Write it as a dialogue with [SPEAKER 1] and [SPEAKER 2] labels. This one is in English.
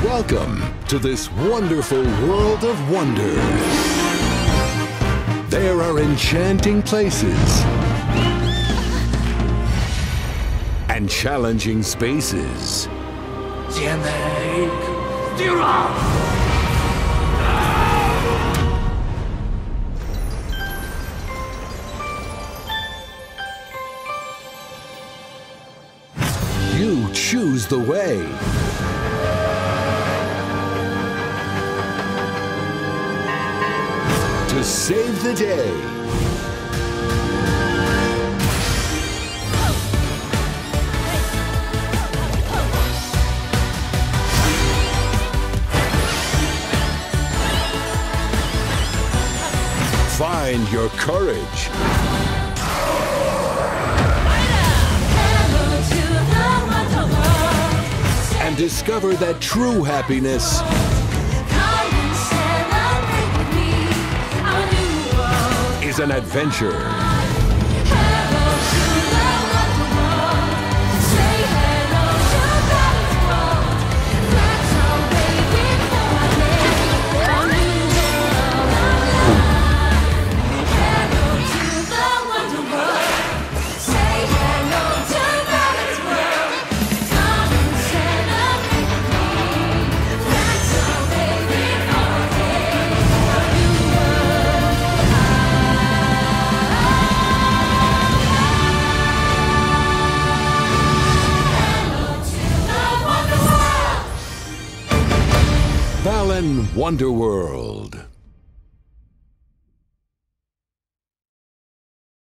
[SPEAKER 1] Welcome to this wonderful world of wonder. There are enchanting places and challenging spaces. You choose the way. To save the day. Find your courage. And discover that true happiness is an adventure. BALAN WONDERWORLD.